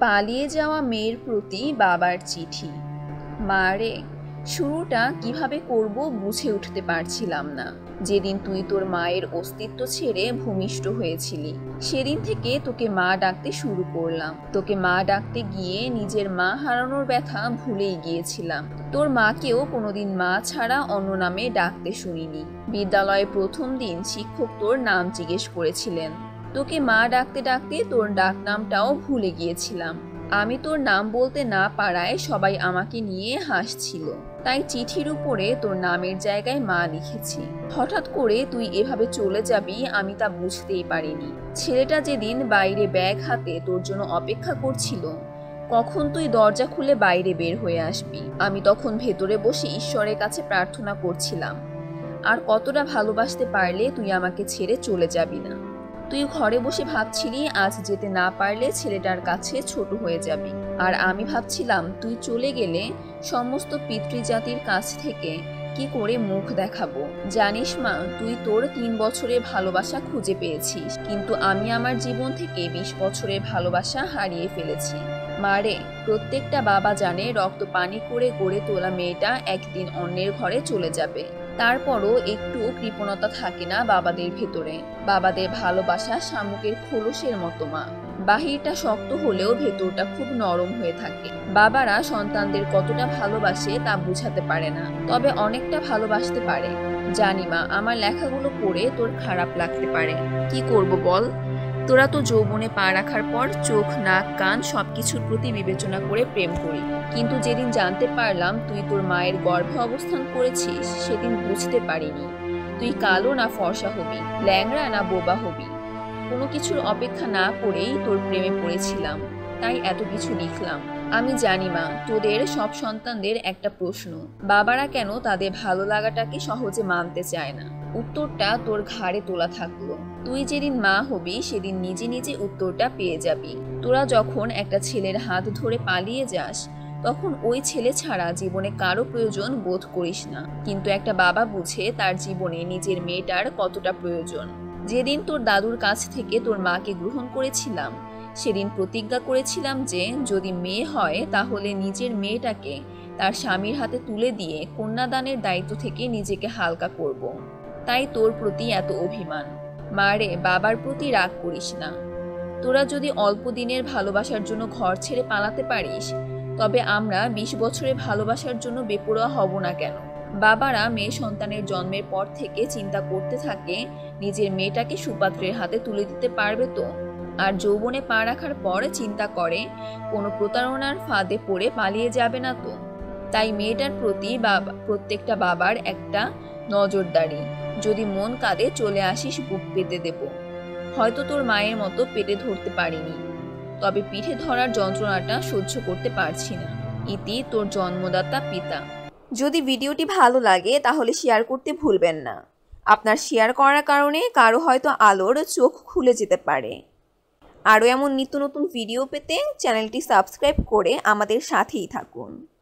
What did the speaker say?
পালিয়ে যাওয়া মেয়ের প্রতি বাবার চিঠি। মা রে, শুরুটা কিভাবে করব বুঝে উঠতে পারছিলাম না। যেদিন তুই তোর মায়ের অস্তিত্ব ছেড়ে ভূমিষ্ঠ হয়েছিলি, সেদিন থেকে তোকে মা ডাকতে শুরু করলাম। তোকে মা ডাকতে গিয়ে নিজের মা হারানোর ব্যথা ভুলেই গিয়েছিলাম। তোর মাকেও কোনোদিন মা ছাড়া অন্য নামে ডাকতে শুনিনি। বিদ্যালয়ে প্রথম দিন শিক্ষক তোর নাম জিজ্ঞেস করেছিলেন। তোকে মা ডাকতে ডাকতে তোর ডাক নামটাও ভুলে গিয়েছিলাম। আমি তোর নাম বলতে না পারায় সবাই আমাকে নিয়ে হাসছিল, তাই চিঠির উপরে তোর নামের জায়গায় মা লিখেছি। হঠাৎ করে তুই এভাবে চলে যাবি আমি তা বুঝতেই পারিনি। ছেলেটা যেদিন বাইরে ব্যাগ হাতে তোর জন্য অপেক্ষা করছিল, কখন তুই দরজা খুলে বাইরে বের হয়ে আসবি, আমি তখন ভেতরে বসে ঈশ্বরের কাছে প্রার্থনা করছিলাম আর কতটা ভালোবাসতে পারলে তুই আমাকে ছেড়ে চলে যাবি না। তুই ঘরে বসে ভাবছিলি আজ যেতে না পারলে ছেলেটার কাছে ছোট হয়ে যাবি, আর আমি ভাবছিলাম তুই চলে গেলে সমস্ত পিতৃজাতির কাছ থেকে কি করে মুখ দেখাবো। জানিস মা, তুই তোর 3 বছরের ভালোবাসা খুঁজে পেয়েছিস, কিন্তু আমি আমার জীবন থেকে 20 বছরের ভালোবাসা হারিয়ে ফেলেছি। মারে, প্রত্যেকটা বাবা জানে রক্ত পানি করে গড়ে তোলা মেয়েটা একদিন অন্যের ঘরে চলে যাবে। তারপরও একটু কৃপণতা থাকে না বাবাদের ভেতরে। বাবাদের ভালোবাসা শামুকের খোলসের মতো মা, বাহিরটা শক্ত হলেও ভেতরটা খুব নরম হয়ে থাকে। বাবারা সন্তানদের কতটা ভালোবাসে তা বুঝাতে পারে না, তবে অনেকটা ভালোবাসতে পারে। জানি মা, আমার লেখাগুলো পড়ে তোর খারাপ লাগতে পারে, কি করব বল। তোরা তো যৌবনে পা রাখার পর চোখ নাক কান সবকিছুর প্রতি বিবেচনা করে প্রেম করি, কিন্তু যেদিন জানতে পারলাম তুই তোর মায়ের গর্ভে অবস্থান করেছিস, সেদিন বুঝতে পারিনি তুই কালো না ফর্সা হবি, ল্যাংড়া না বোবা হবি। কোনো কিছুর অপেক্ষা না করেই তোর প্রেমে পড়েছিলাম, তাই এত কিছু লিখলাম। আমি জানি মা, তোদের সব সন্তানদের একটা প্রশ্ন, বাবারা কেন তাদের ভালো লাগাটাকে সহজে মানতে চায় না। উত্তরটা তোর ঘাড়ে তোলা থাকলো। তুই যেদিন মা হবি সেদিন নিজে নিজে উত্তরটা পেয়ে যাবি। তোরা যখন একটা ছেলের হাত ধরে পালিয়ে যাস, তখন ওই ছেলে ছাড়া জীবনে কারো প্রয়োজন বোধ করিস না, কিন্তু একটা বাবা বুঝে তার জীবনে নিজের মেয়েটার কতটা প্রয়োজন। যেদিন তোর দাদুর কাছ থেকে তোর মাকে গ্রহণ করেছিলাম, সেদিন প্রতিজ্ঞা করেছিলাম যে যদি মেয়ে হয় তাহলে নিজের মেয়েটাকে তার স্বামীর হাতে তুলে দিয়ে কন্যাদানের দায়িত্ব থেকে নিজেকে হালকা করব। তাই তোর প্রতি এত অভিমান। মারে, বাবার প্রতি রাগ করিস না। তোরা যদি অল্প দিনের ভালোবাসার জন্য ঘর ছেড়ে পালাতে পারিস, তবে আমরা 20 বছরের ভালোবাসার জন্য বেপরোয়া হব না কেন? বাবারা মেয়ে সন্তানের জন্মের পর থেকে চিন্তা করতে থাকে নিজের মেয়েটাকে সুপাত্রের হাতে তুলে দিতে পারবে তো, আর যৌবনে পা রাখার পর চিন্তা করে কোনো প্রতারণার ফাঁদে পড়ে পালিয়ে যাবে না তো। তাই মেয়েটার প্রতি প্রত্যেকটা বাবার একটা নজরদারি। যদি মন কাঁদে চলে আসিস, বুক পেতে দেব। হয়তো তোর মায়ের মতো পেটে ধরতে পারিনি, তবে পিঠে ধরার যন্ত্রণাটা সহ্য করতে পারছি না। ইতি, তোর জন্মদাতা পিতা। যদি ভিডিওটি ভালো লাগে তাহলে শেয়ার করতে ভুলবেন না। আপনার শেয়ার করার কারণে কারো হয়তো আলোর চোখ খুলে যেতে পারে। আরও এমন নিত্য নতুন ভিডিও পেতে চ্যানেলটি সাবস্ক্রাইব করে আমাদের সাথেই থাকুন।